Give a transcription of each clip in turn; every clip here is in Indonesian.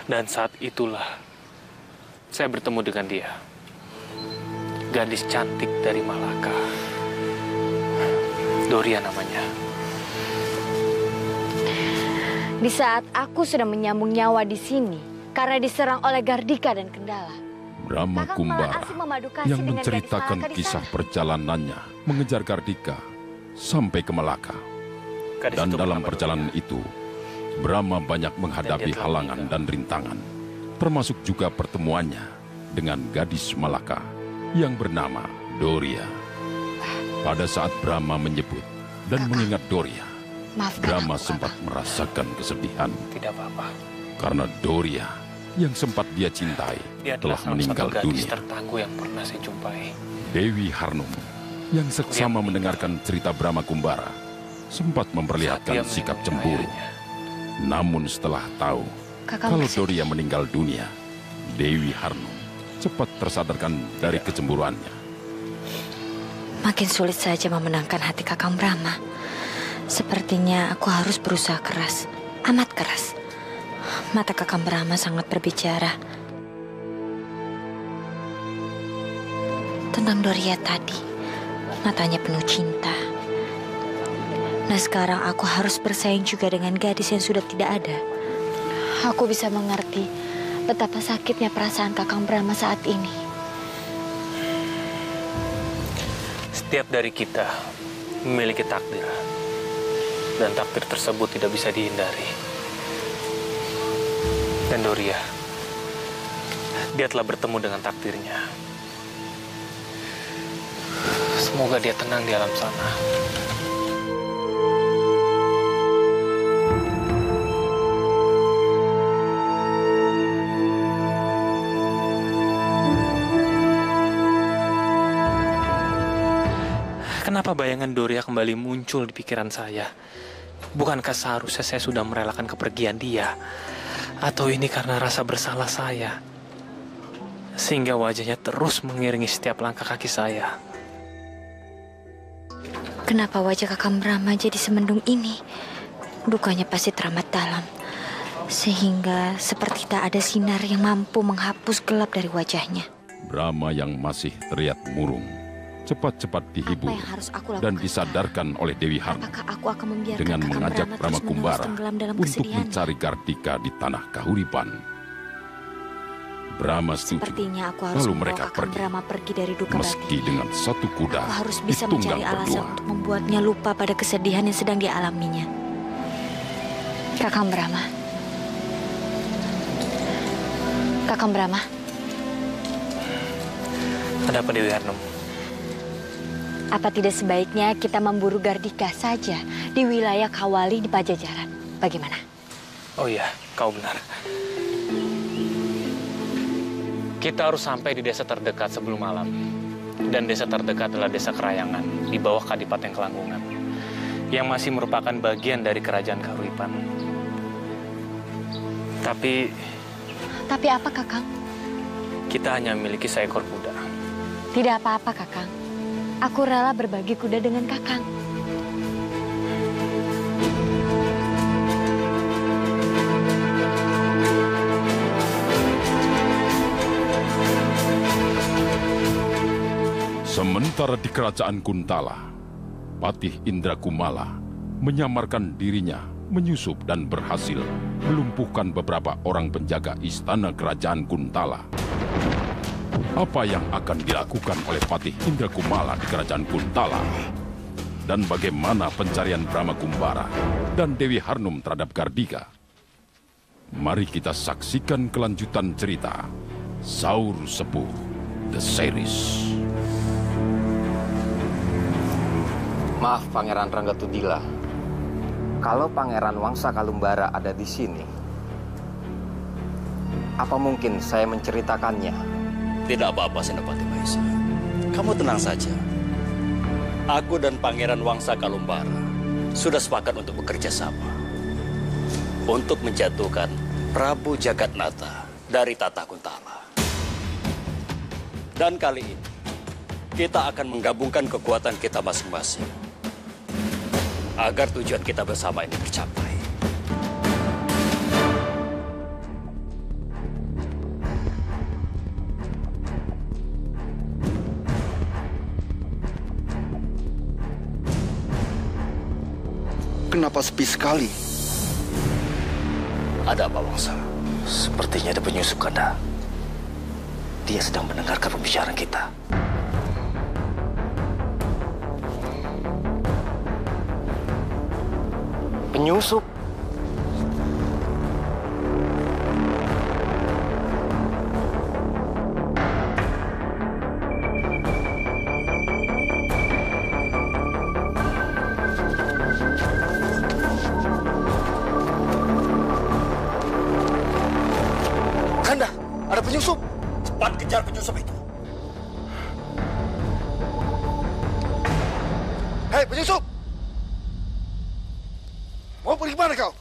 Dan saat itulah saya bertemu dengan dia. Gadis cantik dari Malaka. Doria namanya. Di saat aku sudah menyambung nyawa di sini karena diserang oleh Gardika dan Kendala, Brahma Kakang Kumbara malah asik memadu kasih yang dengan menceritakan gadis Malaka di kisah sana. perjalanannya mengejar Gardika sampai ke Malaka. Gadis Dan itu dalam bernama perjalanan Doria. itu, Brahma banyak menghadapi Dan dia telah halangan meninggal. dan rintangan, termasuk juga pertemuannya dengan gadis Malaka yang bernama Doria. Pada saat Brahma menyebut dan mengingat Doria, Maafkan Brahma aku, sempat Kakang. merasakan kesedihan Tidak apa-apa. karena Doria yang sempat dia cintai Dia telah adalah salah meninggal satu gadis dunia. tertangguh yang pernah saya jumpai. Dewi Harnum yang seksama mendengarkan cerita Brahma Kumbara sempat memperlihatkan Saat dia sikap menemui cemburu. ayahnya. Namun setelah tahu Kakang kalau bersedia. Doria meninggal dunia, Dewi Harnum cepat tersadarkan dari kecemburuannya. Makin sulit saja memenangkan hati Kakang Brahma. Sepertinya aku harus berusaha keras, amat keras. Mata Kakang Brahma sangat berbicara tentang Doria tadi. Matanya penuh cinta. Nah sekarang aku harus bersaing juga dengan gadis yang sudah tidak ada. Aku bisa mengerti betapa sakitnya perasaan Kakang Brahma saat ini. Setiap dari kita memiliki takdir. Dan takdir tersebut tidak bisa dihindari. Dan Doria, dia telah bertemu dengan takdirnya. Semoga dia tenang di alam sana. Kenapa bayangan Doria kembali muncul di pikiran saya? Bukankah seharusnya saya sudah merelakan kepergian dia? Atau ini karena rasa bersalah saya? Sehingga wajahnya terus mengiringi setiap langkah kaki saya. Kenapa wajah Kakang Brahma jadi semendung ini? Dukanya pasti teramat dalam. Sehingga seperti tak ada sinar yang mampu menghapus gelap dari wajahnya. Brahma yang masih terlihat murung cepat-cepat dihibur Apa yang harus aku lakukan? dan disadarkan oleh Dewi Harnum Apakah aku akan membiarkan dengan Kakang mengajak Brahma Brahma terus-menerus Kumbara tenggelam dalam untuk kesedihannya? mencari Gardika di tanah Kahuripan. Brahma setuju. Sepertinya aku harus Lalu membawa mereka Kakang pergi. Brahma pergi dari duka Meski batinnya. dengan satu kuda Aku harus bisa ditunggang mencari alasan berdua. untuk membuatnya lupa pada kesedihan yang sedang dialaminya. Kakang Brahma. Kakang Brahma. Ada apa Dewi Harnum? Apa tidak sebaiknya kita memburu Gardika saja di wilayah Kawali di Pajajaran? Bagaimana? Oh iya, kau benar. Kita harus sampai di desa terdekat sebelum malam. Dan desa terdekat adalah desa Kerayangan di bawah Kadipaten Kelanggungan. Yang masih merupakan bagian dari kerajaan Kahuripan. Tapi apa, Kakang? kita hanya memiliki seekor kuda. Tidak apa-apa, Kakang. Aku rela berbagi kuda dengan Kakang. Sementara di kerajaan Kuntala, Patih Indrakumala menyamarkan dirinya menyusup dan berhasil melumpuhkan beberapa orang penjaga istana kerajaan Kuntala. Apa yang akan dilakukan oleh Patih Indrakumala di kerajaan Kuntala? Dan bagaimana pencarian Brahma Kumbara dan Dewi Harnum terhadap Gardika? Mari kita saksikan kelanjutan cerita Saur Sepuh The Series. Maaf Pangeran Ranggatudila, kalau Pangeran Wangsa Kalumbara ada di sini, apa mungkin saya menceritakannya? Tidak apa-apa, Senopati Mahesa. Kamu tenang saja. Aku dan Pangeran Wangsa Kalumbara sudah sepakat untuk bekerja sama. Untuk menjatuhkan Prabu Jagatnata dari Tata Kuntala. Dan kali ini, kita akan menggabungkan kekuatan kita masing-masing. Agar tujuan kita bersama ini tercapai. kenapa sepi sekali? Ada apa, Wangsa? Sepertinya ada penyusup, Kanda. Dia sedang mendengarkan pembicaraan kita. Penyusup? Kanda, ada penyusup. Cepat kejar penyusup itu. Hei, penyusup! Mau pergi mana kau?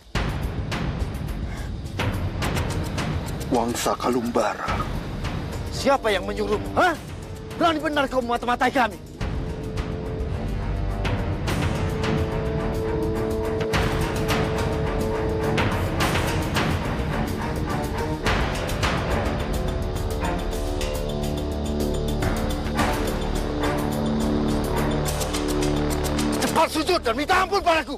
Wangsa Kalumbara. Siapa yang menyuruh? Hah? Berani benar kau memata-matai kami? Cepat sujud dan minta ampun padaku.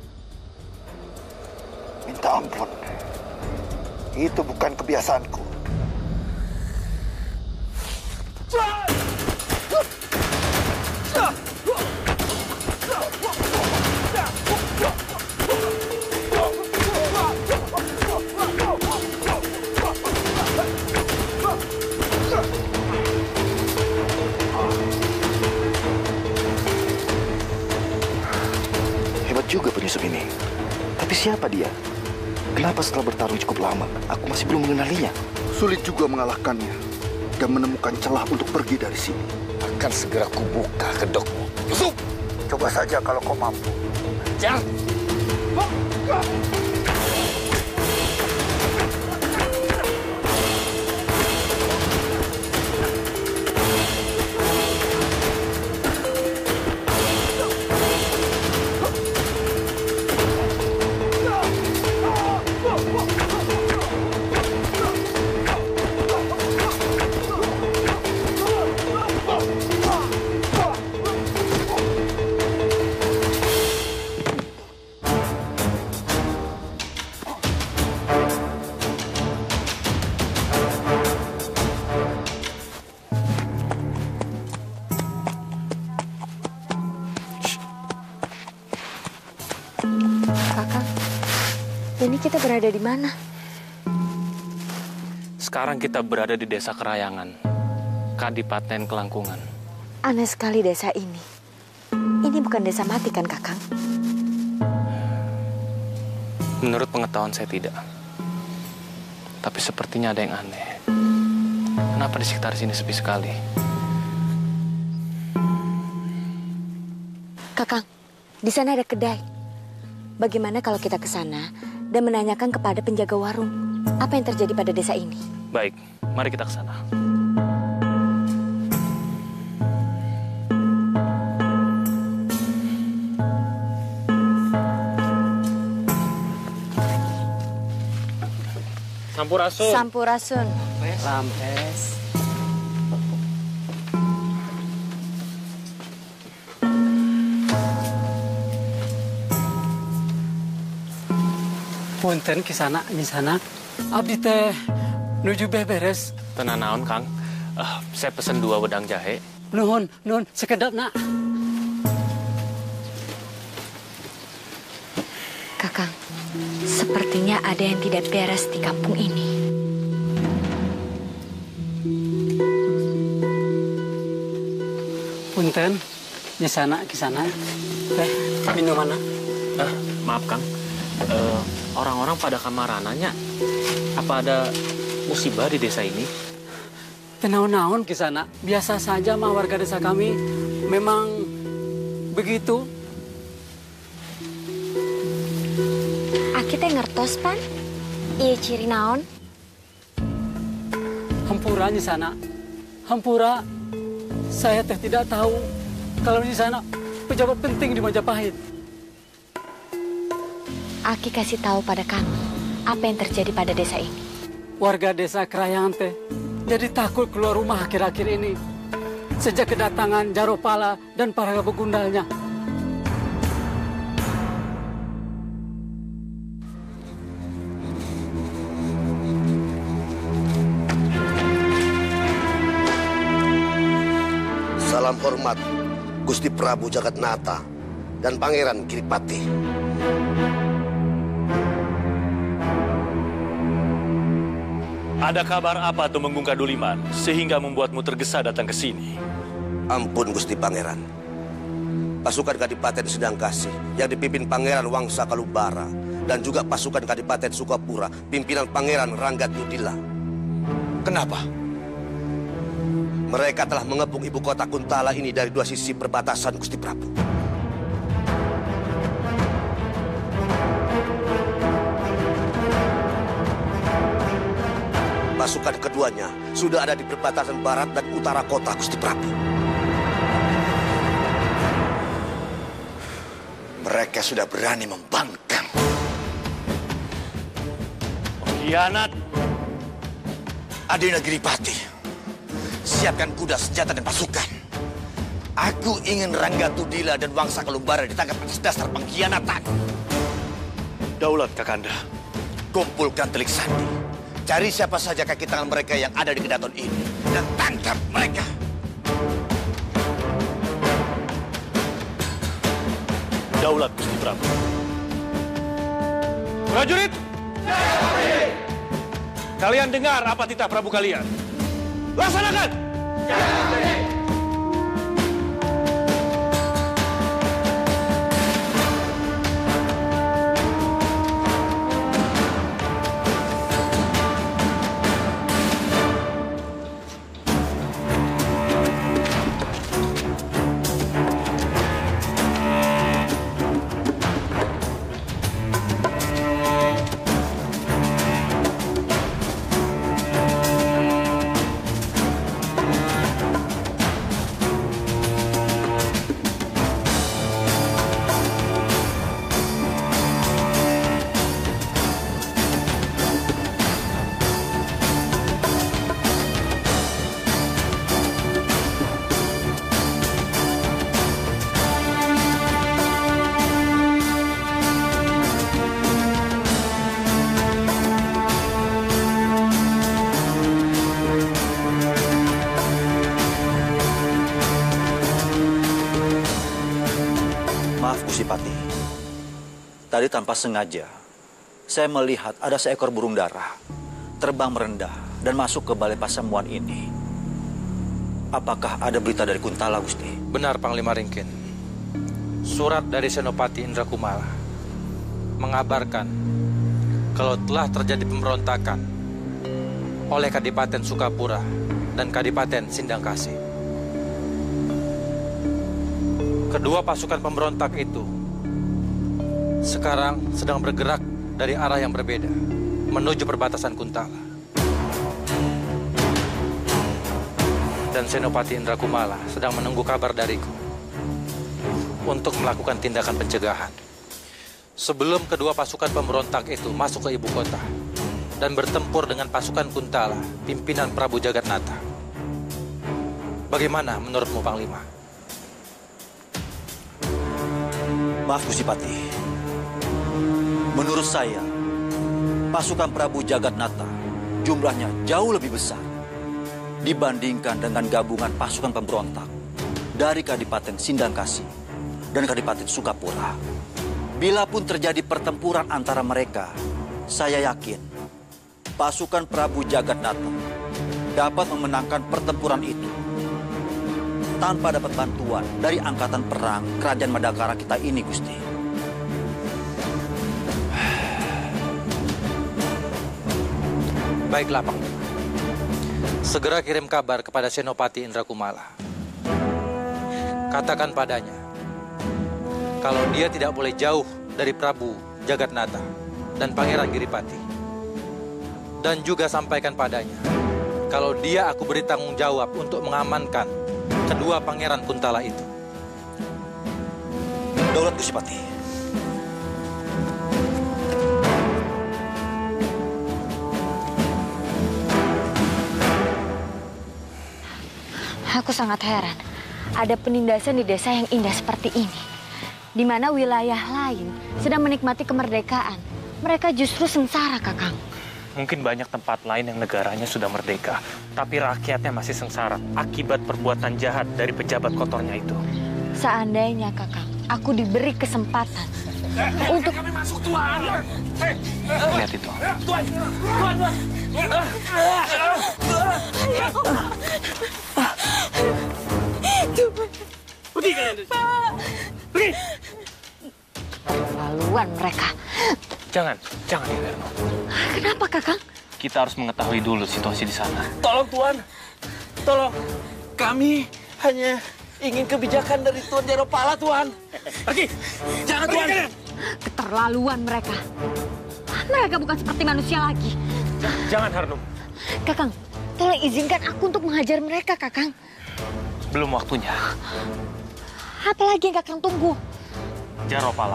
Minta ampun. Itu bukan kebiasaanku. Hebat juga penyusup ini. Tapi siapa dia? Kenapa setelah bertarung cukup lama, aku masih belum mengenalinya? Sulit juga mengalahkannya dan menemukan celah untuk pergi dari sini. Akan segera kubuka kedokmu. Yusuf, coba saja kalau kau mampu. Jangan. Kakang, ini kita berada di mana? Sekarang kita berada di Desa Kerayangan, Kadipaten Kelangkungan. Aneh sekali desa ini. Ini bukan desa mati kan, Kakang? Menurut pengetahuan saya tidak. Tapi sepertinya ada yang aneh. Kenapa di sekitar sini sepi sekali? Kakang, di sana ada kedai. Bagaimana kalau kita ke sana dan menanyakan kepada penjaga warung apa yang terjadi pada desa ini? Baik, mari kita ke sana. Sampurasun. Sampurasun. Lampes. Punten kisana, misana. Abdi teh nuju beberes. Tenan naon, Kang. Saya pesen 2 wedang jahe. Nuhun, sekedap nak. Kakang, sepertinya ada yang tidak beres di kampung ini. Punten, misana, kisana. Teh, minum mana? Maaf, Kang. Orang-orang pada kamarananya. Apa ada musibah di desa ini? Tenaun-naun kisana. Biasa saja mah warga desa kami. Memang begitu. Aki teh ngertos, Pan? Iya ciri naon? Hampura di sana. Hampura. Saya teh tidak tahu kalau di sana pejabat penting di Majapahit. Aki kasih tahu pada kami apa yang terjadi pada desa ini. Warga desa Kerayangan teh jadi takut keluar rumah akhir-akhir ini. Sejak kedatangan Jaropala dan para begundalnya. Salam hormat Gusti Prabu Jagatnata dan Pangeran Giripati. Ada kabar apa Tumenggung Kaduliman sehingga membuatmu tergesa datang ke sini? Ampun Gusti Pangeran. Pasukan Kadipaten Sindangkasih yang dipimpin Pangeran Wangsa Kalubara dan juga pasukan Kadipaten Sukapura pimpinan Pangeran Ranggatudila. Kenapa? Mereka telah mengepung ibu kota Kuntala ini dari dua sisi perbatasan Gusti Prabu. Pasukan keduanya sudah ada di perbatasan barat dan utara kota Gusti Prabu. Mereka sudah berani membangkang. Pengkhianat! Adina Giripati, siapkan kuda, senjata, dan pasukan. Aku ingin Ranggatudila dan Wangsa Kalubara ditangkap atas dasar pengkhianatan. Daulat Kakanda. Kumpulkan telik sandi. Cari siapa saja kaki tangan mereka yang ada di kedaton ini dan tangkap mereka. Daulat Gusti Prabu. Prajurit! Kalian dengar apa titah Prabu kalian? Laksanakan! Tadi tanpa sengaja, saya melihat ada seekor burung dara terbang merendah dan masuk ke balai pasamuan ini. Apakah ada berita dari Kuntala, Gusti? Benar, Panglima Ringkin. Surat dari Senopati Indrakumala mengabarkan kalau telah terjadi pemberontakan oleh Kadipaten Sukapura dan Kadipaten Sindangkasih. Kedua pasukan pemberontak itu sekarang sedang bergerak dari arah yang berbeda, menuju perbatasan Kuntala. Dan Senopati Indrakumala sedang menunggu kabar dariku untuk melakukan tindakan pencegahan sebelum kedua pasukan pemberontak itu masuk ke ibu kota dan bertempur dengan pasukan Kuntala, pimpinan Prabu Jagatnata. Bagaimana menurutmu, Panglima? Maaf, Gusti Patih. Menurut saya, pasukan Prabu Jagatnata jumlahnya jauh lebih besar dibandingkan dengan gabungan pasukan pemberontak dari Kadipaten Sindangkasih dan Kadipaten Sukapura. Bila pun terjadi pertempuran antara mereka, saya yakin pasukan Prabu Jagatnata dapat memenangkan pertempuran itu tanpa dapat bantuan dari angkatan perang Kerajaan Madakara kita ini, Gusti. Baiklah, Panglima. Segera kirim kabar kepada Senopati Indrakumala. Katakan padanya, kalau dia tidak boleh jauh dari Prabu Jagatnata dan Pangeran Giripati. Dan juga sampaikan padanya, kalau dia aku beri tanggung jawab untuk mengamankan kedua pangeran Kuntala itu. Daulat Gusti Patih. Aku sangat heran, ada penindasan di desa yang indah seperti ini. Di mana wilayah lain sedang menikmati kemerdekaan. Mereka justru sengsara, Kakang. Mungkin banyak tempat lain yang negaranya sudah merdeka, tapi rakyatnya masih sengsara akibat perbuatan jahat dari pejabat kotornya itu. Seandainya Kakang, aku diberi kesempatan untuk kami masuk, Tuan. Lihat itu. Tuan. Pergi kalian. Pergi. Keterlaluan mereka. Jangan Inverno. Kenapa Kakang? Kita harus mengetahui dulu situasi di sana. Tolong Tuan, tolong. Kami hanya ingin kebijakan dari Tuan Jaropala, Tuan. Pergi. Jangan, Tuan. Keterlaluan mereka. Mereka bukan seperti manusia lagi. Jangan, Harnum. Kakang, tolong izinkan aku untuk menghajar mereka, Kakang. Belum waktunya. Apalagi yang Kakang tunggu? Jaropala.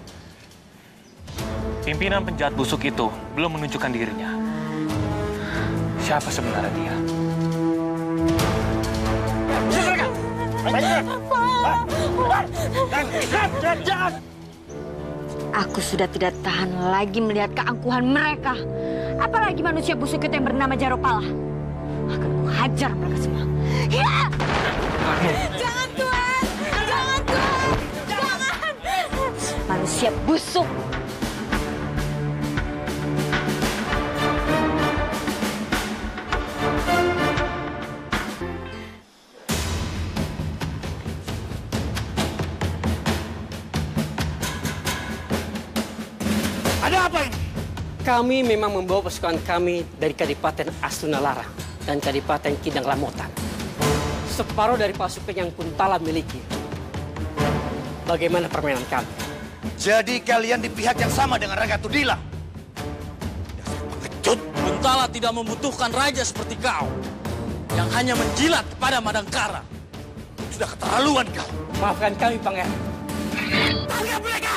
Pimpinan penjahat busuk itu belum menunjukkan dirinya. Siapa sebenarnya dia? Jangan! Aku sudah tidak tahan lagi melihat keangkuhan mereka. Apalagi manusia busuk itu yang bernama Jaropala. Akan kuhajar mereka semua. Ya! Jangan, Tuan! Jangan, Tuan! Jangan! Manusia busuk! Ada apa ini? Kami memang membawa pasukan kami dari Kadipaten Astunalarang dan Kadipaten Kidang Lamotan. Separuh dari pasukan yang Kuntala miliki. Bagaimana permainan kami? Jadi kalian di pihak yang sama dengan Rangga Tudila? Pengecut. Kuntala tidak membutuhkan raja seperti kau. Yang hanya menjilat kepada Madangkara. Sudah keterlaluan kau. Maafkan kami, Pangeran. Tangkap mereka!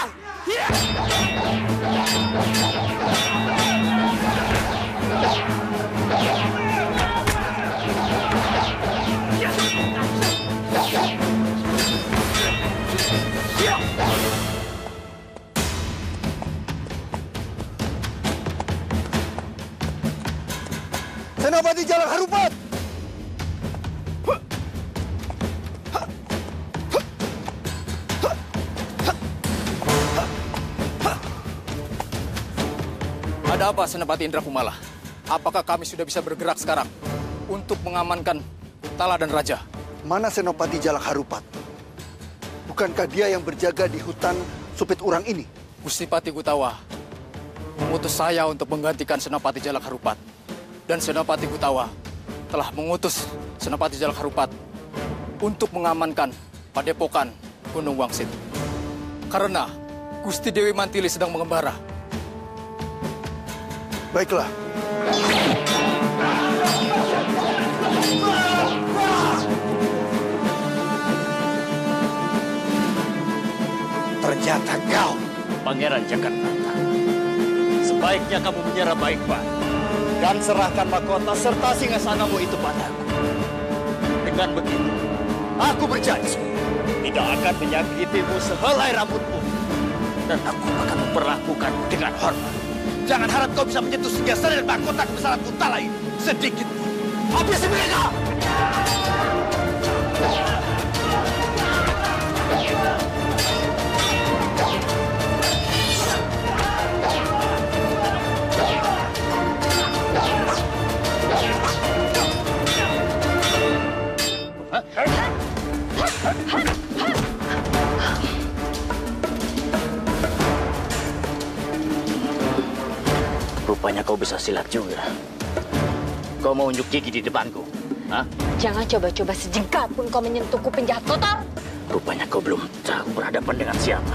Senopati Jalak Harupat! Ada apa, Senopati Indra Kumala? Apakah kami sudah bisa bergerak sekarang untuk mengamankan Kuntala dan Raja? Mana Senopati Jalak Harupat? Bukankah dia yang berjaga di hutan Supit Urang ini? Gusti Pati Gutawa mengutus saya untuk menggantikan Senopati Jalak Harupat. Dan Senopati Gutawa telah mengutus Senopati Jalak Harupat untuk mengamankan Padepokan Gunung Wangsit. Karena Gusti Dewi Mantili sedang mengembara. Baiklah. Ternyata kau, Pangeran Jakarnata. Sebaiknya kamu menyerah baik-baik dan serahkan mahkota serta singgasanamu itu padaku. Dengan begitu, aku berjanji tidak akan menyakitimu sehelai rambutmu dan aku akan memperlakukanmu dengan hormat. jangan harap kau bisa menyentuh singgasana dan mahkota kebesaran Kuntala ini. Sedikit pun. Habisi mereka! Rupanya kau bisa silat juga. Kau mau unjuk gigi di depanku? Hah? Jangan coba-coba sejengkal pun kau menyentuhku, penjahat kotor. Rupanya kau belum tahu berhadapan dengan siapa.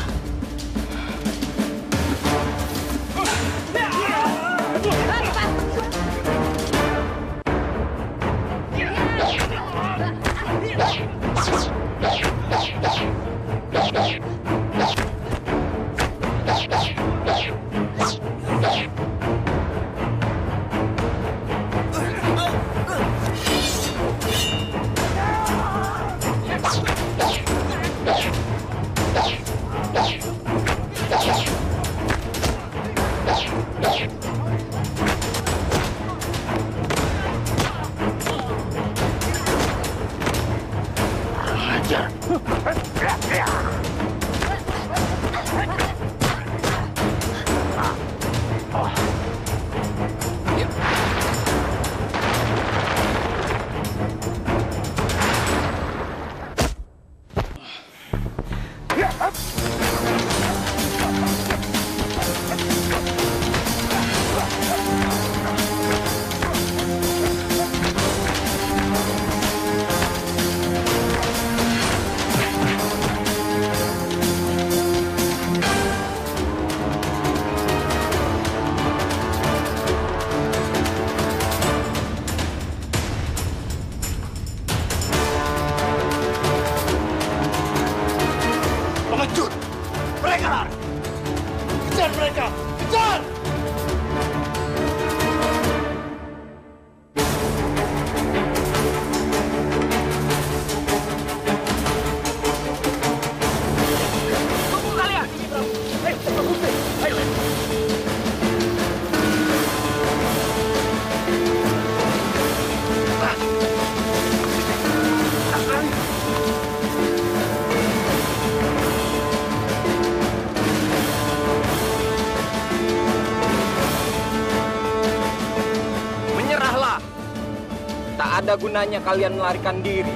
ada gunanya kalian melarikan diri.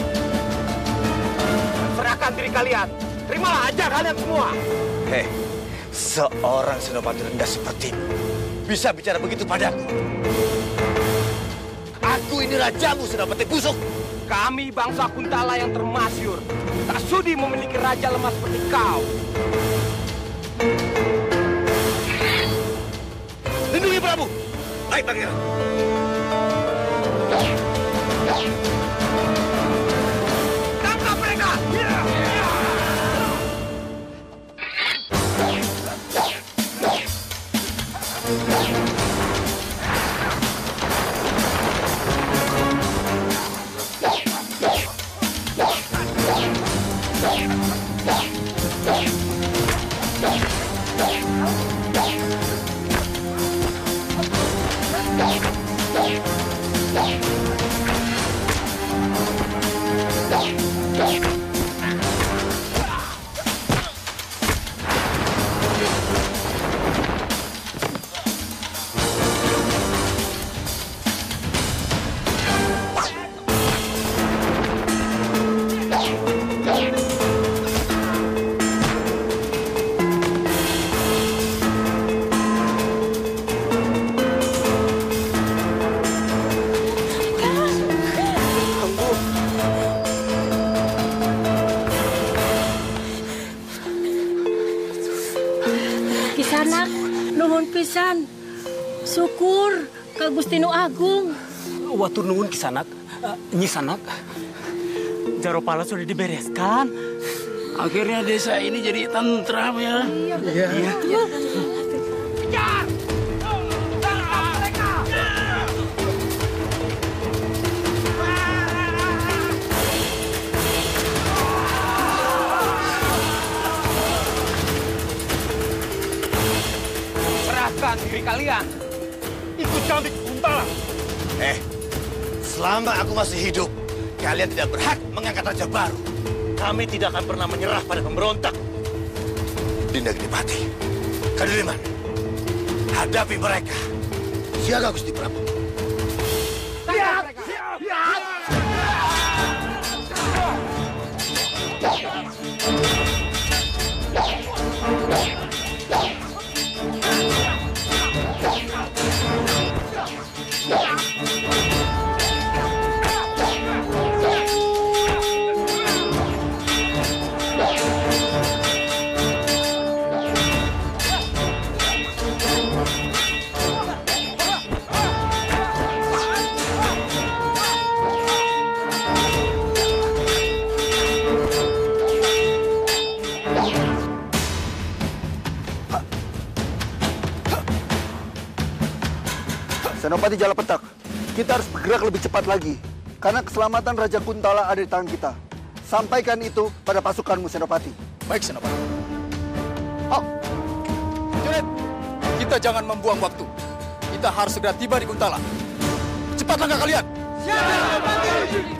Serahkan diri kalian. Terimalah aja kalian semua. Hei, seorang senopati rendah sepertimu bisa bicara begitu padaku? Aku ini rajamu, senopati busuk. Kami bangsa Kuntala yang termasyur tak sudi memiliki raja lemah seperti kau. Lindungi Prabu. Baik, Pangeran. Tangkap mereka! Kisanak, nuhun pisan. Syukur ka Gusti Nu Agung. Watur nuhun Kisanak. Nyi Sanak. Jaropala sudah dibereskan. Akhirnya desa ini jadi tentram ya. Iya. Kejar! Tangkap mereka! Serahkan diri kalian. Ikut kami ke Kuntala. Selama aku masih hidup, kalian tidak berhak mengangkat raja baru. Kami tidak akan pernah menyerah pada pemberontak. Dinda Gedipati, Kadiriman, hadapi mereka. Siaga Gusti Prabu. Senopati Jalapetak, kita harus bergerak lebih cepat lagi. Karena keselamatan Raja Kuntala ada di tangan kita. Sampaikan itu pada pasukanmu, Senopati. Baik, Senopati. Junet, kita jangan membuang waktu. Kita harus segera tiba di Kuntala. Cepat langkah kalian. Siap, Senopati.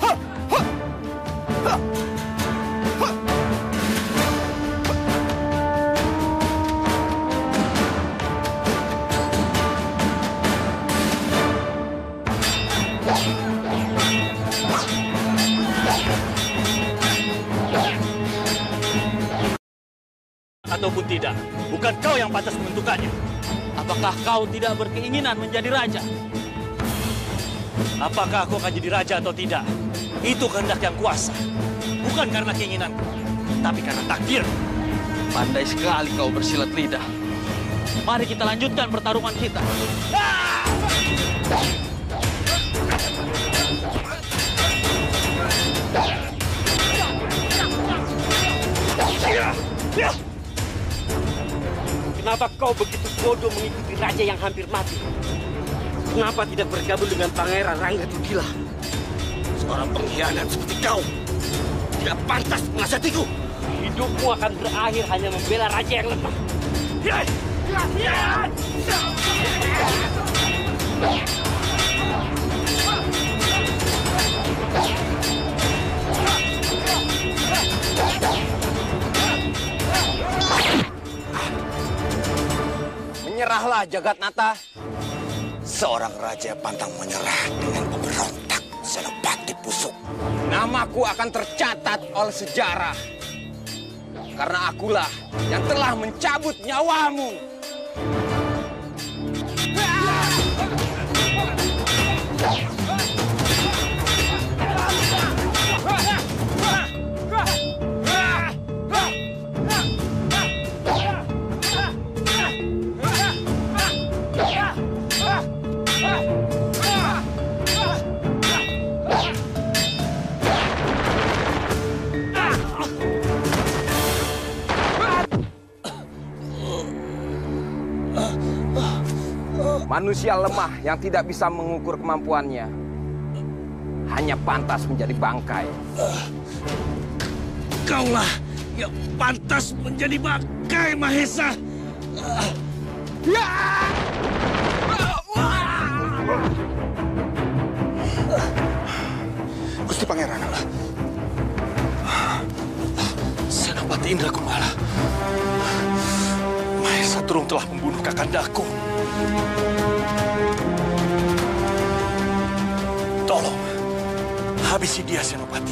Ataupun tidak, bukan kau yang pantas menentukannya. Apakah kau tidak berkeinginan menjadi raja? Apakah aku akan jadi raja atau tidak? Itu kehendak yang kuasa. Bukan karena keinginanku, tapi karena takdir. Pandai sekali kau bersilat lidah. Mari kita lanjutkan pertarungan kita. Kenapa kau begitu bodoh mengikuti raja yang hampir mati? Kenapa tidak bergabung dengan Pangeran Ranggatudila? Seorang pengkhianat seperti kau tidak pantas menasihatiku. Hidupmu akan berakhir hanya membela raja yang lemah. Menyerahlah, Jagatnata. Seorang raja pantang menyerah dengan pemberontak Senopati busuk. Namaku akan tercatat oleh sejarah. Karena akulah yang telah mencabut nyawamu. Manusia lemah yang tidak bisa mengukur kemampuannya hanya pantas menjadi bangkai. Kaulah yang pantas menjadi bangkai, Mahesa. Gusti Pangeran. Senopati Indrakumala. Mahesa Turung telah membunuh kakandaku. Tolong, habisi dia, Senopati.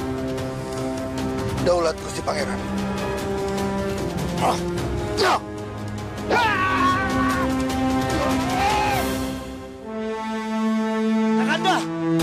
Daulat Gusti Pangeran. Kakanda!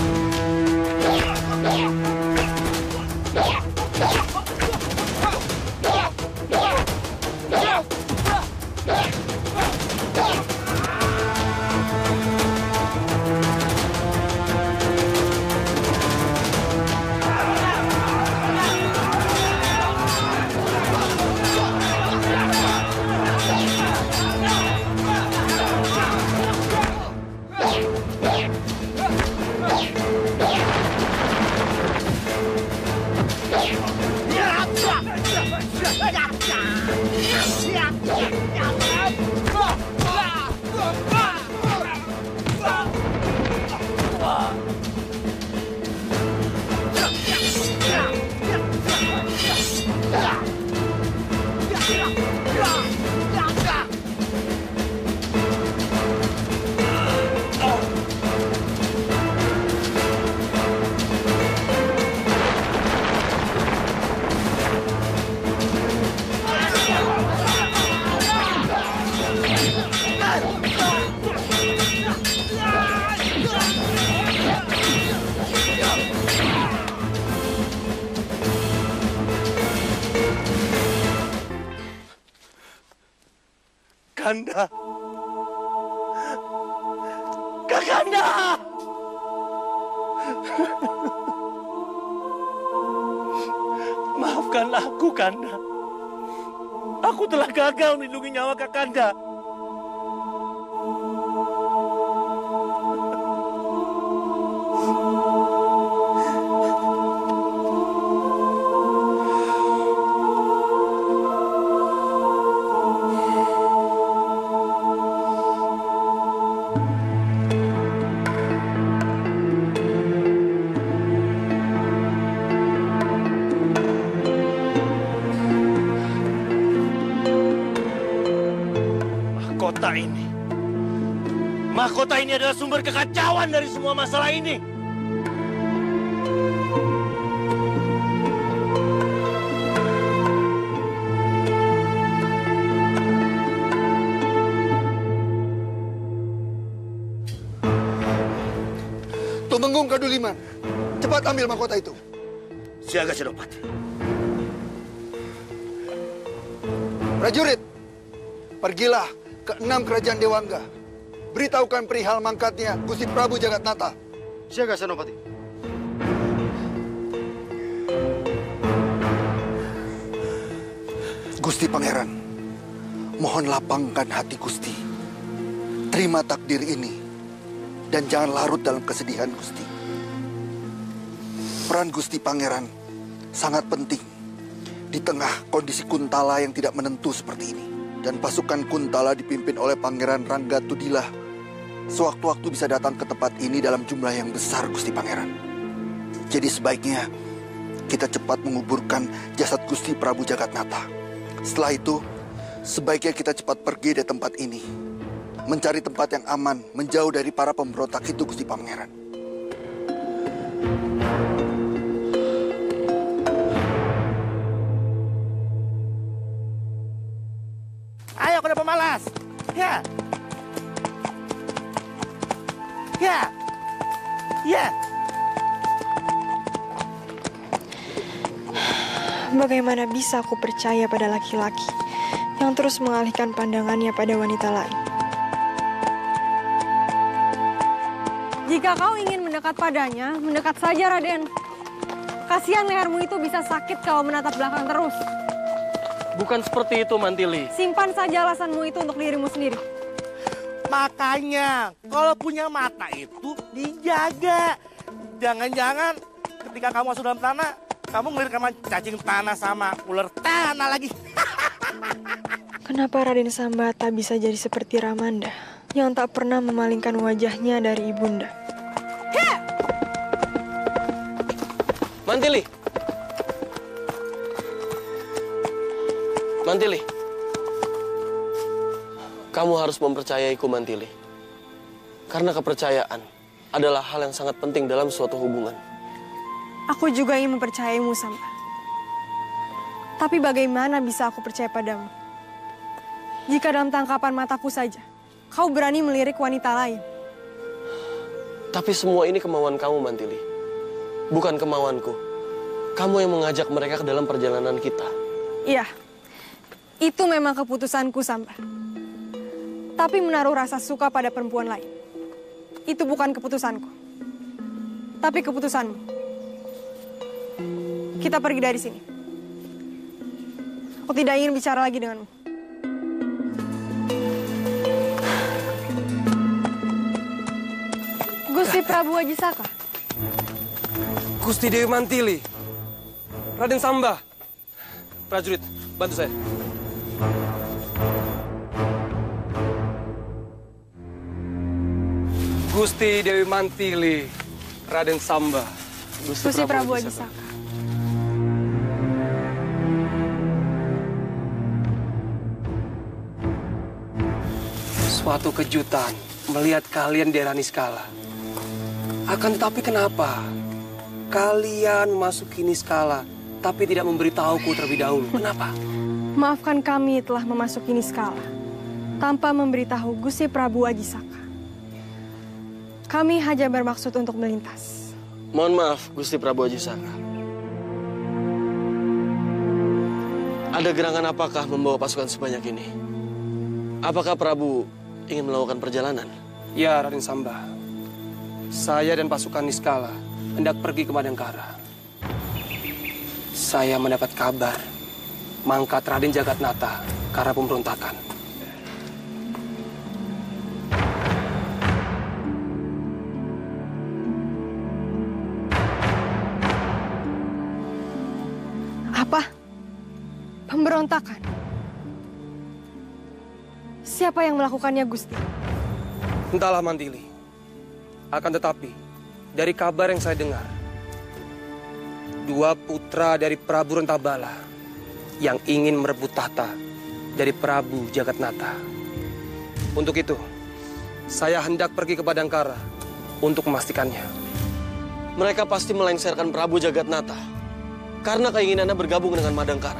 Kakanda! Kakanda! Maafkanlah aku, Kanda. Aku telah gagal melindungi nyawa Kakanda. Mahkota ini adalah sumber kekacauan dari semua masalah ini. Tumenggung Kaduliman, cepat ambil mahkota itu. Siaga, Senopati. Prajurit, pergilah ke 6 kerajaan Dewangga. Beritahukan perihal mangkatnya Gusti Prabu Jagatnata. Siaga, Senopati. Gusti Pangeran, mohon lapangkan hati Gusti. Terima takdir ini dan jangan larut dalam kesedihan Gusti. Peran Gusti Pangeran sangat penting di tengah kondisi Kuntala yang tidak menentu seperti ini. Dan pasukan Kuntala dipimpin oleh Pangeran Ranggatudila sewaktu-waktu bisa datang ke tempat ini dalam jumlah yang besar, Gusti Pangeran. Jadi sebaiknya kita cepat menguburkan jasad Gusti Prabu Jagatnata. Setelah itu, sebaiknya kita cepat pergi dari tempat ini. Mencari tempat yang aman, menjauh dari para pemberontak itu, Gusti Pangeran. Ayo kuda pemalas. Ya. Ya. Ya. Bagaimana bisa aku percaya pada laki-laki yang terus mengalihkan pandangannya pada wanita lain? Jika kau ingin mendekat padanya, mendekat saja, Raden. Kasihan lehermu itu bisa sakit kalau menatap belakang terus. Bukan seperti itu, Mantili. Simpan saja alasanmu itu untuk dirimu sendiri. Makanya, kalau punya mata itu dijaga. Jangan-jangan ketika kamu masuk dalam tanah, kamu ngelirik sama cacing tanah sama ular tanah lagi. Kenapa Raden Sambata bisa jadi seperti Ramanda yang tak pernah memalingkan wajahnya dari ibunda? Mantili. Mantili. Kamu harus mempercayaiku, Mantili. Karena kepercayaan adalah hal yang sangat penting dalam suatu hubungan. Aku juga ingin mempercayaimu, Samba. Tapi bagaimana bisa aku percaya padamu? Jika dalam tangkapan mataku saja, kau berani melirik wanita lain. Tapi semua ini kemauan kamu, Mantili. Bukan kemauanku. Kamu yang mengajak mereka ke dalam perjalanan kita. Iya, itu memang keputusanku, Samba. Tapi menaruh rasa suka pada perempuan lain, itu bukan keputusanku. Tapi keputusanmu. Kita pergi dari sini. Aku tidak ingin bicara lagi denganmu. Gusti Prabu Wajisaka. Gusti Dewi Mantili. Raden Samba. Prajurit, bantu saya. Gusti Dewi Mantili. Raden Samba. Gusti Prabu Wajisaka. Suatu kejutan melihat kalian di daerah Niskala. Akan tetapi kenapa kalian memasuki Niskala tapi tidak memberitahuku terlebih dahulu? Kenapa? Maafkan kami telah memasuki Niskala tanpa memberitahu Gusti Prabu Wajisaka. Kami hanya bermaksud untuk melintas. Mohon maaf, Gusti Prabu Wajisaka. Ada gerangan apakah membawa pasukan sebanyak ini? Apakah Prabu ingin melakukan perjalanan? Ya, Raden Samba. Saya dan pasukan Niskala hendak pergi ke Madangkara. Saya mendapat kabar mangkat Raden Jagatnata karena pemberontakan. Apa? Pemberontakan? Siapa yang melakukannya, Gusti? Entahlah, Mantili. Akan tetapi, dari kabar yang saya dengar, 2 putra dari Prabu Rentabala yang ingin merebut tahta dari Prabu Jagatnata. Untuk itu, saya hendak pergi ke Madangkara untuk memastikannya. Mereka pasti melengsarkan Prabu Jagatnata karena keinginannya bergabung dengan Madangkara.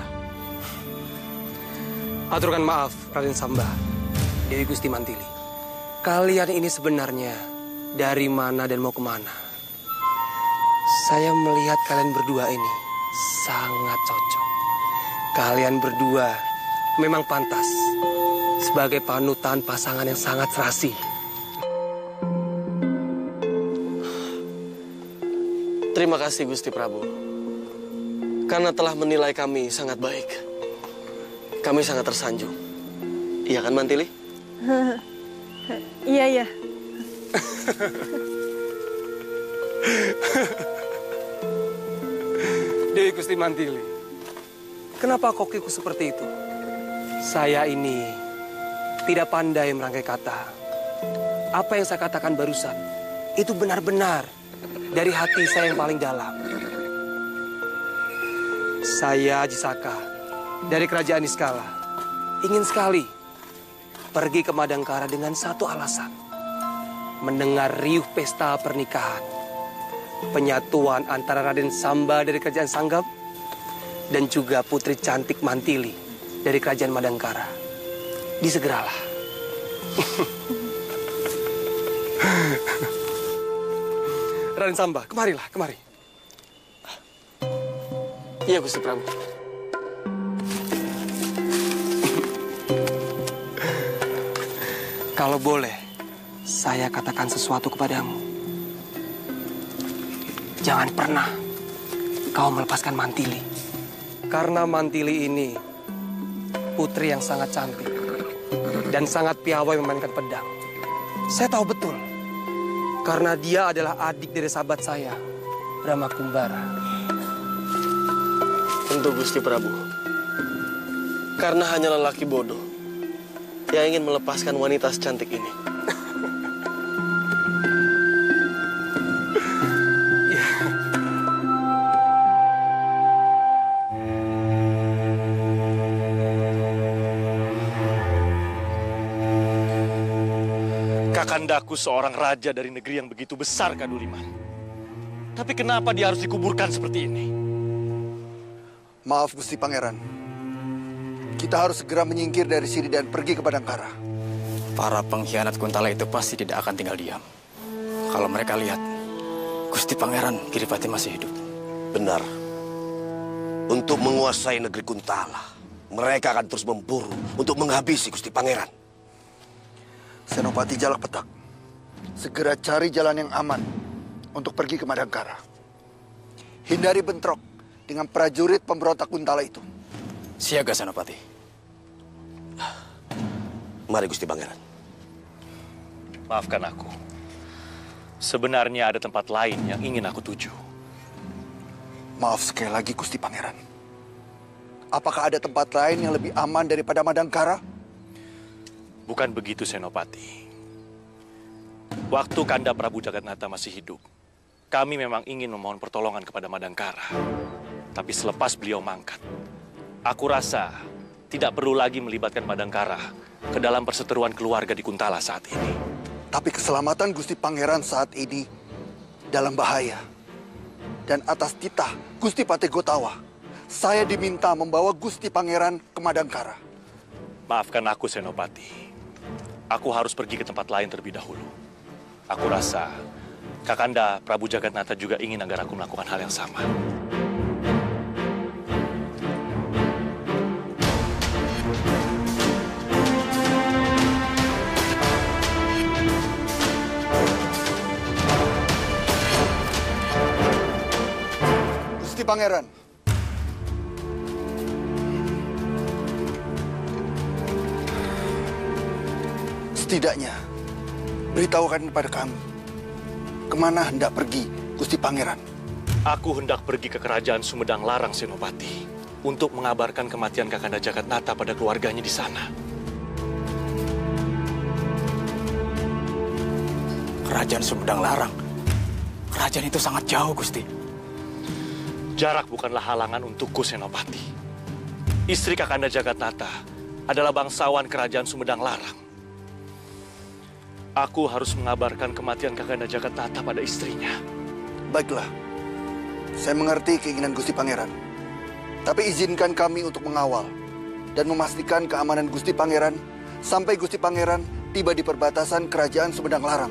Aturkan maaf, Raden Samba, Dewi Gusti Mantili. Kalian ini sebenarnya dari mana dan mau kemana? Saya melihat kalian berdua ini sangat cocok. Kalian berdua memang pantas sebagai panutan pasangan yang sangat serasi. Terima kasih, Gusti Prabu. Karena telah menilai kami sangat baik. Kami sangat tersanjung. Iya kan, Mantili? Iya, iya. Dewi Gusti Mantili, kenapa kokiku seperti itu? Saya ini tidak pandai merangkai kata. Apa yang saya katakan barusan, itu benar-benar dari hati saya yang paling dalam. Saya Jisaka, dari Kerajaan Niskala, ingin sekali pergi ke Madangkara dengan satu alasan. Mendengar riuh pesta pernikahan penyatuan antara Raden Samba dari kerajaan Sanggap dan juga Putri cantik Mantili dari kerajaan Madangkara. Disegeralah. Raden Samba, kemarilah, kemari. Iya, Gusti Prabu. Kalau boleh, saya katakan sesuatu kepadamu. Jangan pernah kau melepaskan Mantili. Karena Mantili ini putri yang sangat cantik dan sangat piawai memainkan pedang. Saya tahu betul. Karena dia adalah adik dari sahabat saya, Brahma Kumbara. Tentu Gusti Prabu. Karena hanya lelaki bodoh yang ingin melepaskan wanita secantik ini. Kakandaku seorang raja dari negeri yang begitu besar, Kaduliman. Tapi kenapa dia harus dikuburkan seperti ini? Maaf, Gusti Pangeran. Kita harus segera menyingkir dari sini dan pergi ke Madangkara. Para pengkhianat Kuntala itu pasti tidak akan tinggal diam. Kalau mereka lihat, Gusti Pangeran Giripati masih hidup. Benar. Untuk menguasai negeri Kuntala, mereka akan terus memburu untuk menghabisi Gusti Pangeran. Senopati Jalak Petak, segera cari jalan yang aman untuk pergi ke Madangkara. Hindari bentrok dengan prajurit pemberontak Kuntala itu. Siaga, Senopati. Mari, Gusti Pangeran. Maafkan aku. Sebenarnya ada tempat lain yang ingin aku tuju. Maaf sekali lagi, Gusti Pangeran. Apakah ada tempat lain yang lebih aman daripada Madangkara? Bukan begitu, Senopati. Waktu Kanda Prabu Jagatnata masih hidup, kami memang ingin memohon pertolongan kepada Madangkara. Tapi selepas beliau mangkat, aku rasa tidak perlu lagi melibatkan Madangkara ke dalam perseteruan keluarga di Kuntala saat ini. Tapi keselamatan Gusti Pangeran saat ini dalam bahaya. Dan atas titah Gusti Patih Gotawa, saya diminta membawa Gusti Pangeran ke Madangkara. Maafkan aku, Senopati. Aku harus pergi ke tempat lain terlebih dahulu. Aku rasa Kakanda Prabu Jagatnata juga ingin agar aku melakukan hal yang sama. Gusti Pangeran. Setidaknya, beritahukan kepada kami, kemana hendak pergi Gusti Pangeran? Aku hendak pergi ke kerajaan Sumedang Larang, Senopati, untuk mengabarkan kematian Kakanda Jagatnata pada keluarganya di sana. Kerajaan Sumedang Larang? Kerajaan itu sangat jauh, Gusti. Jarak bukanlah halangan untukku, Senopati. Istri Kakanda Jagatnata adalah bangsawan kerajaan Sumedang Larang. Aku harus mengabarkan kematian Kakanda Jagatnata pada istrinya. Baiklah, saya mengerti keinginan Gusti Pangeran. Tapi izinkan kami untuk mengawal dan memastikan keamanan Gusti Pangeran sampai Gusti Pangeran tiba di perbatasan kerajaan Sumedang Larang.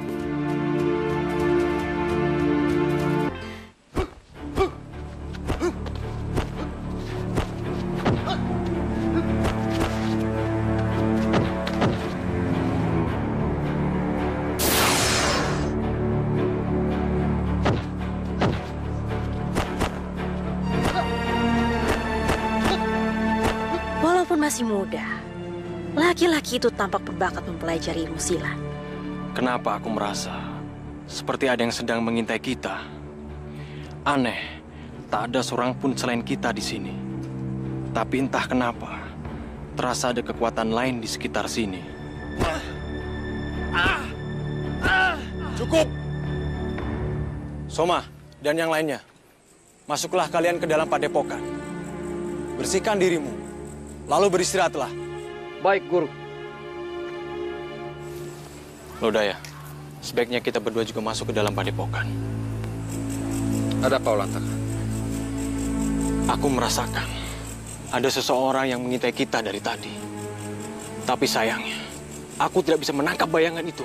Masih muda, laki-laki itu tampak berbakat mempelajari ilmu silat. Kenapa aku merasa seperti ada yang sedang mengintai kita? Aneh, tak ada seorang pun selain kita di sini. Tapi entah kenapa, terasa ada kekuatan lain di sekitar sini. Cukup! Soma dan yang lainnya, masuklah kalian ke dalam padepokan. Bersihkan dirimu. Lalu beristirahatlah. Baik, Guru. Lodaya, sebaiknya kita berdua juga masuk ke dalam padepokan. Ada apa, Walantaka? Aku merasakan ada seseorang yang mengintai kita dari tadi. Tapi sayangnya, aku tidak bisa menangkap bayangan itu.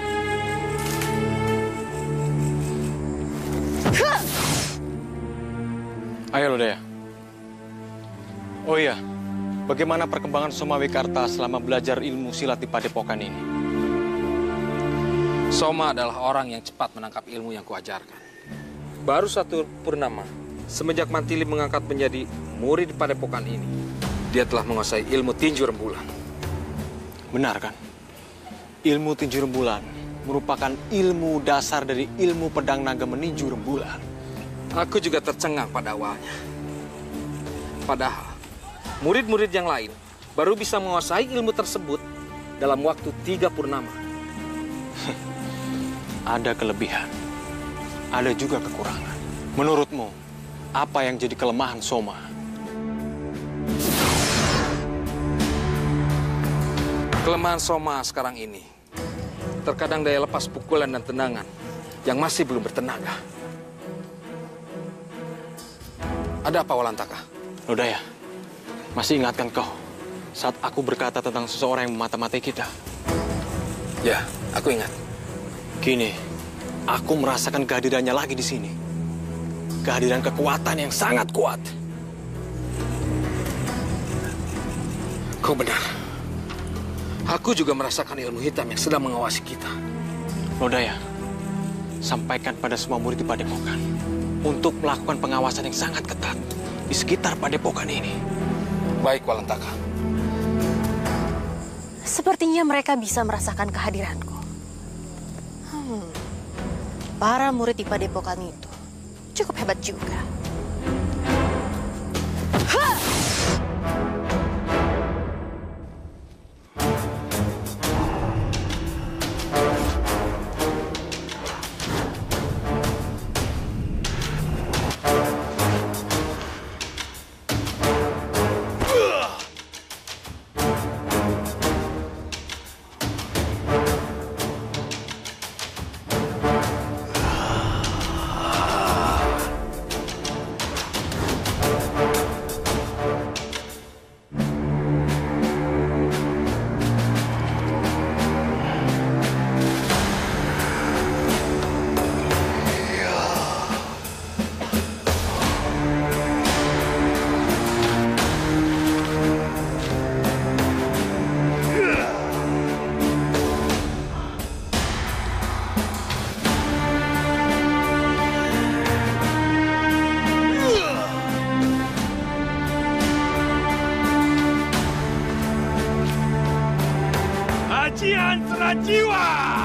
Ayo, Lodaya. Oh iya, bagaimana perkembangan Soma Wikarta selama belajar ilmu silat di padepokan ini? Soma adalah orang yang cepat menangkap ilmu yang kuajarkan. Baru 1 purnama, semenjak Mantili mengangkat menjadi murid di padepokan ini, dia telah menguasai ilmu tinju rembulan. Benar kan? Ilmu tinju rembulan merupakan ilmu dasar dari ilmu pedang naga meninju rembulan. Aku juga tercengang pada awalnya. Padahal, murid-murid yang lain baru bisa menguasai ilmu tersebut dalam waktu 3 purnama. Ada kelebihan, ada juga kekurangan. Menurutmu, apa yang jadi kelemahan Soma? Kelemahan Soma sekarang ini, terkadang daya lepas pukulan dan tendangan yang masih belum bertenaga. Ada apa, Walantaka? Lodaya, masih ingatkan kau saat aku berkata tentang seseorang yang memata-matai kita? Ya, aku ingat. Kini, aku merasakan kehadirannya lagi di sini. Kehadiran kekuatan yang sangat kuat. Kau benar. Aku juga merasakan ilmu hitam yang sedang mengawasi kita. Lodaya, sampaikan pada semua murid di padepokan untuk melakukan pengawasan yang sangat ketat di sekitar padepokan ini. Baik, Walantaka. Sepertinya mereka bisa merasakan kehadiranku. Para murid di padepokan itu cukup hebat juga. Ajian Serajiwa!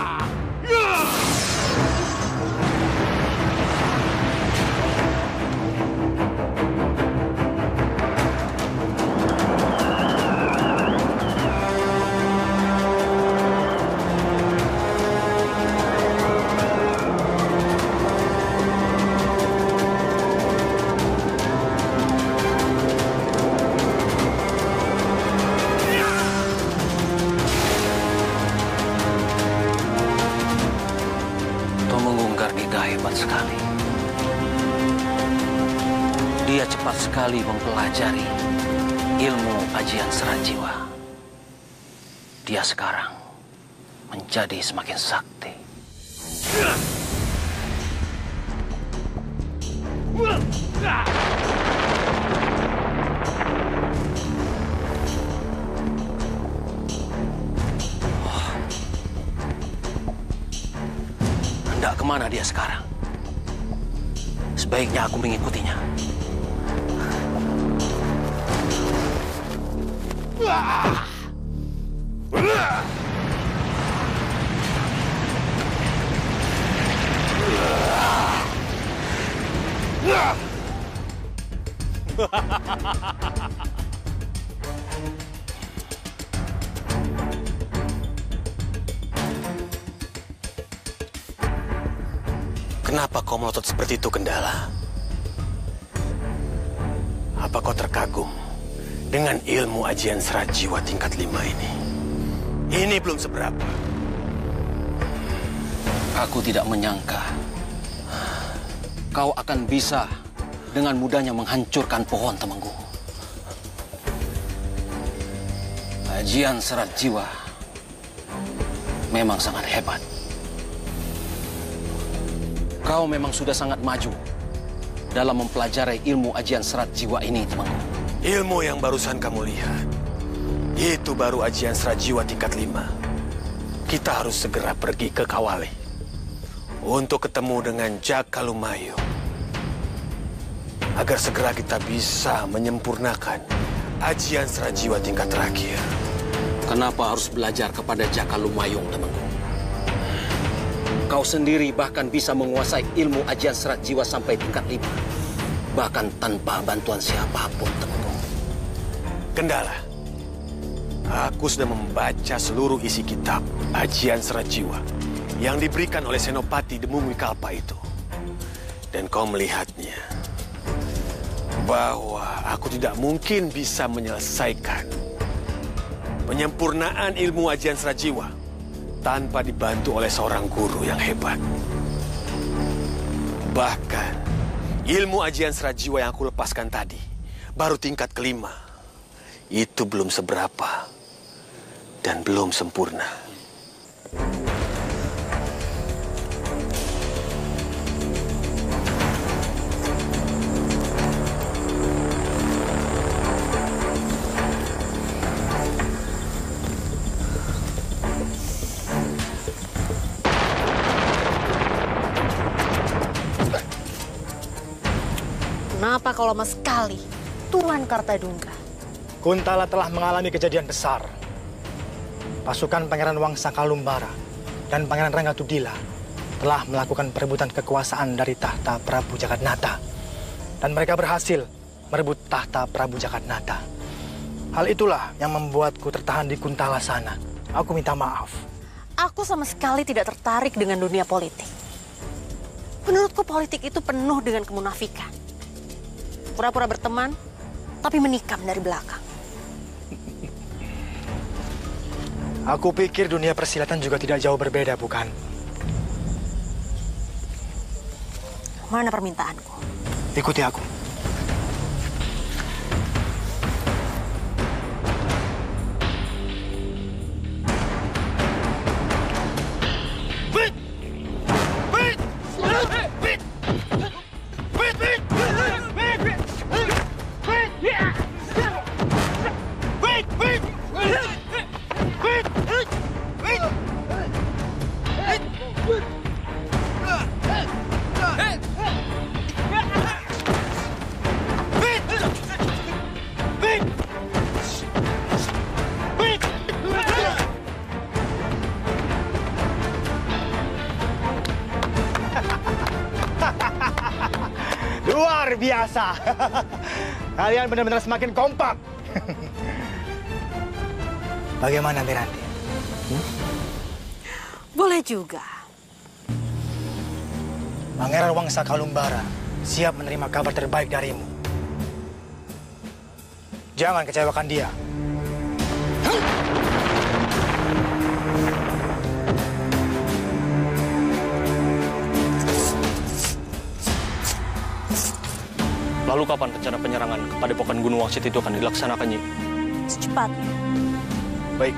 Hebat sekali. Dia cepat sekali mempelajari ilmu ajian Serajiwa. Dia sekarang menjadi semakin sakti. Hendak kemana dia sekarang? Sebaiknya aku mengikutinya. Kenapa kau melotot seperti itu, Kendala? Apa kau terkagum dengan ilmu ajian Serajiwa tingkat 5 ini? Ini belum seberapa. Aku tidak menyangka kau akan bisa dengan mudahnya menghancurkan pohon Temenggung. Ajian Serat Jiwa memang sangat hebat. Kau memang sudah sangat maju dalam mempelajari ilmu ajian serat jiwa ini, Temenggung. Ilmu yang barusan kamu lihat, itu baru ajian serat jiwa tingkat 5. Kita harus segera pergi ke Kawali untuk ketemu dengan Jaka Lumayu, agar segera kita bisa menyempurnakan ajian serat jiwa tingkat terakhir. Kenapa harus belajar kepada Jaka Lumayung, Temenggung? Kau sendiri bahkan bisa menguasai ilmu ajian serat jiwa sampai tingkat 5. Bahkan tanpa bantuan siapapun, Temenggung. Kendala, aku sudah membaca seluruh isi kitab ajian serat jiwa yang diberikan oleh Senopati Demung Wikalpa itu. Dan kau melihatnya, bahwa aku tidak mungkin bisa menyelesaikan penyempurnaan ilmu ajian serat jiwa tanpa dibantu oleh seorang guru yang hebat. Bahkan, ilmu ajian serat jiwa yang aku lepaskan tadi baru tingkat ke-5. Itu belum seberapa dan belum sempurna. Kenapa kau lama sekali, Tuan Kartadungga? Kuntala telah mengalami kejadian besar. Pasukan Pangeran Wangsa Kalumbara dan Pangeran Ranggatudila telah melakukan perebutan kekuasaan dari tahta Prabu Jagatnata. Dan mereka berhasil merebut tahta Prabu Jagatnata. Hal itulah yang membuatku tertahan di Kuntala sana. Aku minta maaf. Aku sama sekali tidak tertarik dengan dunia politik. Menurutku politik itu penuh dengan kemunafikan. Pura-pura berteman, tapi menikam dari belakang. Aku pikir dunia persilatan juga tidak jauh berbeda, bukan? Mana permintaanku? Ikuti aku. Luar biasa. Kalian benar-benar semakin kompak. Bagaimana, Miranti? Boleh juga. Pangeran Wangsa Kalumbara siap menerima kabar terbaik darimu. Jangan kecewakan dia. Lalu kapan rencana penyerangan kepada Padepokan Gunung Wangsit itu akan dilaksanakan, Nyi? Secepatnya. Baik.